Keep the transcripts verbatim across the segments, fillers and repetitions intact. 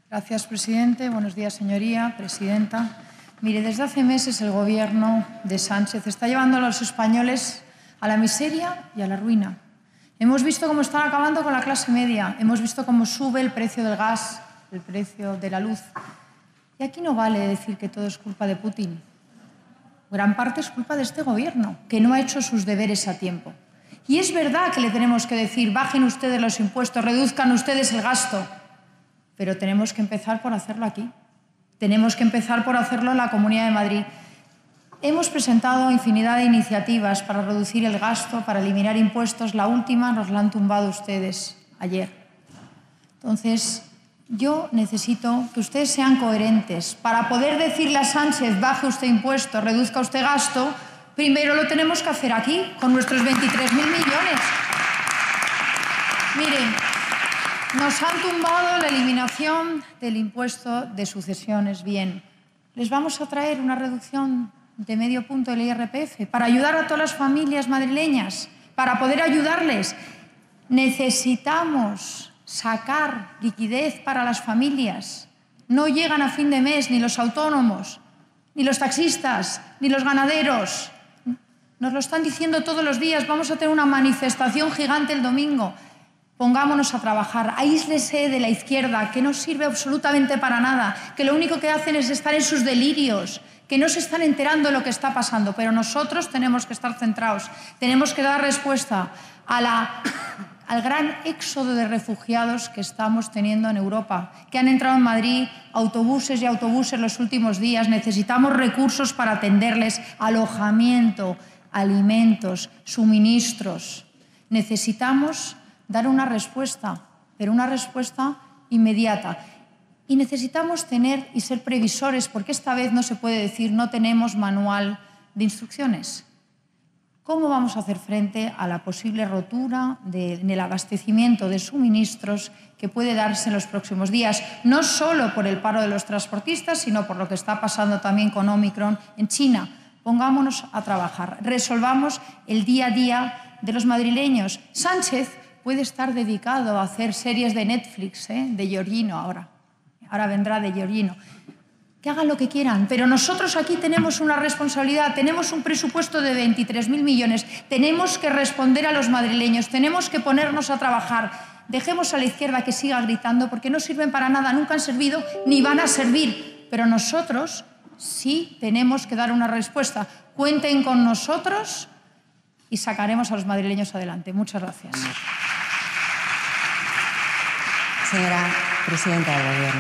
Gracias, presidente. Buenos días, señoría, presidenta. Mire, desde hace meses el Gobierno de Sánchez está llevando a los españoles a la miseria y a la ruina. Hemos visto cómo están acabando con la clase media, hemos visto cómo sube el precio del gas, el precio de la luz. Y aquí no vale decir que todo es culpa de Putin. Gran parte es culpa de este Gobierno, que no ha hecho sus deberes a tiempo. Y es verdad que le tenemos que decir, bajen ustedes los impuestos, reduzcan ustedes el gasto, pero tenemos que empezar por hacerlo aquí. Tenemos que empezar por hacerlo en la Comunidad de Madrid. Hemos presentado infinidad de iniciativas para reducir el gasto, para eliminar impuestos. La última nos la han tumbado ustedes ayer. Entonces, yo necesito que ustedes sean coherentes. Para poder decirle a Sánchez, baje usted impuestos, reduzca usted gasto, primero lo tenemos que hacer aquí, con nuestros veintitrés mil millones. Miren, nos han tumbado la eliminación del impuesto de sucesiones. Bien, les vamos a traer una reducción de medio punto del I R P F para ayudar a todas las familias madrileñas, para poder ayudarles. Necesitamos sacar liquidez para las familias. No llegan a fin de mes ni los autónomos, ni los taxistas, ni los ganaderos. Nos lo están diciendo todos los días. Vamos a tener una manifestación gigante el domingo. Pongámonos a trabajar, aíslese de la izquierda, que no sirve absolutamente para nada, que lo único que hacen es estar en sus delirios, que no se están enterando de lo que está pasando. Pero nosotros tenemos que estar centrados, tenemos que dar respuesta a la, al gran éxodo de refugiados que estamos teniendo en Europa, que han entrado en Madrid autobuses y autobuses los últimos días. Necesitamos recursos para atenderles, alojamiento, alimentos, suministros. Necesitamos dar una respuesta, pero una respuesta inmediata. Y necesitamos tener y ser previsores, porque esta vez no se puede decir no tenemos manual de instrucciones. ¿Cómo vamos a hacer frente a la posible rotura de, en el abastecimiento de suministros que puede darse en los próximos días? No solo por el paro de los transportistas, sino por lo que está pasando también con Omicron en China. Pongámonos a trabajar, resolvamos el día a día de los madrileños. Sánchez puede estar dedicado a hacer series de Netflix, ¿eh? de Giorgino ahora. Ahora vendrá de Giorgino. Que hagan lo que quieran, pero nosotros aquí tenemos una responsabilidad, tenemos un presupuesto de veintitrés mil millones, tenemos que responder a los madrileños, tenemos que ponernos a trabajar. Dejemos a la izquierda que siga gritando porque no sirven para nada, nunca han servido ni van a servir. Pero nosotros sí tenemos que dar una respuesta. Cuenten con nosotros y sacaremos a los madrileños adelante. Muchas gracias. Señora presidenta del Gobierno.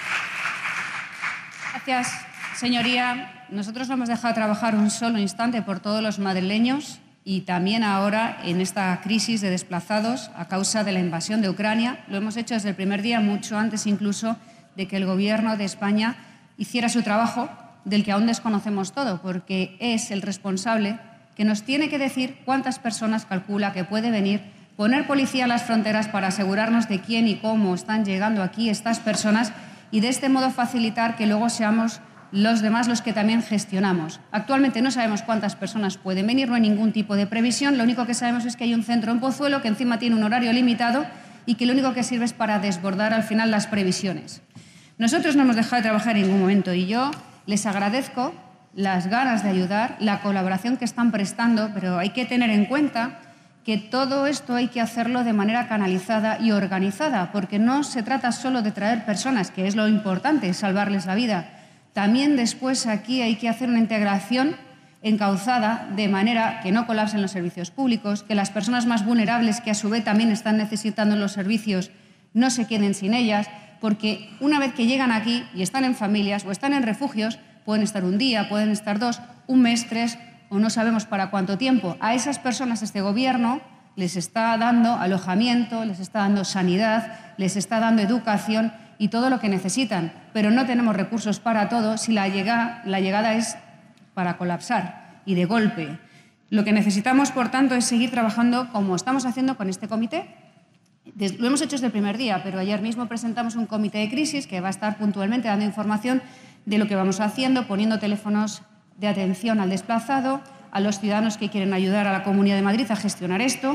Gracias, señoría. Nosotros no hemos dejado de trabajar un solo instante por todos los madrileños y también ahora en esta crisis de desplazados a causa de la invasión de Ucrania. Lo hemos hecho desde el primer día, mucho antes incluso de que el Gobierno de España hiciera su trabajo, del que aún desconocemos todo, porque es el responsable que nos tiene que decir cuántas personas calcula que puede venir, poner policía a las fronteras para asegurarnos de quién y cómo están llegando aquí estas personas y de este modo facilitar que luego seamos los demás los que también gestionamos. Actualmente no sabemos cuántas personas pueden venir, no hay ningún tipo de previsión. Lo único que sabemos es que hay un centro en Pozuelo que encima tiene un horario limitado y que lo único que sirve es para desbordar al final las previsiones. Nosotros no hemos dejado de trabajar en ningún momento y yo les agradezco las ganas de ayudar, la colaboración que están prestando, pero hay que tener en cuenta que todo esto hay que hacerlo de manera canalizada y organizada, porque no se trata solo de traer personas, que es lo importante, salvarles la vida. También después aquí hay que hacer una integración encauzada de manera que no colapsen los servicios públicos, que las personas más vulnerables, que a su vez también están necesitando los servicios, no se queden sin ellas, porque una vez que llegan aquí y están en familias o están en refugios, pueden estar un día, pueden estar dos, un mes, tres, o no sabemos para cuánto tiempo. A esas personas este Gobierno les está dando alojamiento, les está dando sanidad, les está dando educación y todo lo que necesitan. Pero no tenemos recursos para todo si la llegada, la llegada es para colapsar y de golpe. Lo que necesitamos, por tanto, es seguir trabajando como estamos haciendo con este comité. Lo hemos hecho desde el primer día, pero ayer mismo presentamos un comité de crisis que va a estar puntualmente dando información de lo que vamos haciendo, poniendo teléfonos de atención al desplazado, a los ciudadanos que quieren ayudar a la Comunidad de Madrid a gestionar esto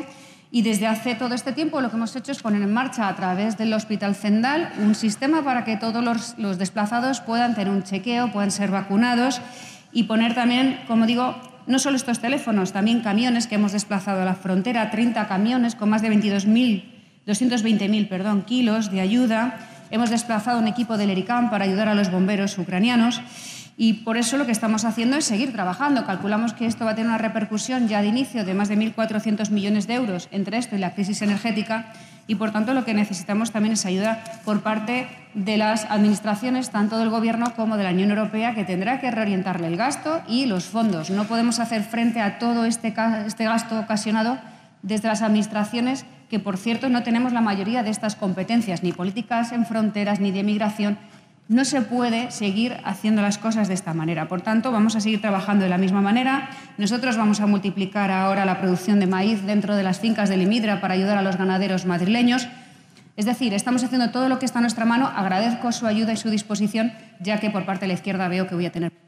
Y desde hace todo este tiempo lo que hemos hecho es poner en marcha a través del Hospital Zendal un sistema para que todos los, los desplazados puedan tener un chequeo, puedan ser vacunados y poner también, como digo, no solo estos teléfonos, también camiones que hemos desplazado a la frontera, treinta camiones con más de veintidós mil, doscientos veinte mil perdón, kilos de ayuda. Hemos desplazado un equipo del ERICAM para ayudar a los bomberos ucranianos. Y por eso lo que estamos haciendo es seguir trabajando. Calculamos que esto va a tener una repercusión ya de inicio de más de mil cuatrocientos millones de euros entre esto y la crisis energética y, por tanto, lo que necesitamos también es ayuda por parte de las administraciones, tanto del Gobierno como de la Unión Europea, que tendrá que reorientarle el gasto y los fondos. No podemos hacer frente a todo este, este gasto ocasionado desde las administraciones, que, por cierto, no tenemos la mayoría de estas competencias, ni políticas en fronteras, ni de migración. No se puede seguir haciendo las cosas de esta manera. Por tanto, vamos a seguir trabajando de la misma manera. Nosotros vamos a multiplicar ahora la producción de maíz dentro de las fincas del IMIDRA para ayudar a los ganaderos madrileños. Es decir, estamos haciendo todo lo que está a nuestra mano. Agradezco su ayuda y su disposición, ya que por parte de la izquierda veo que voy a tener...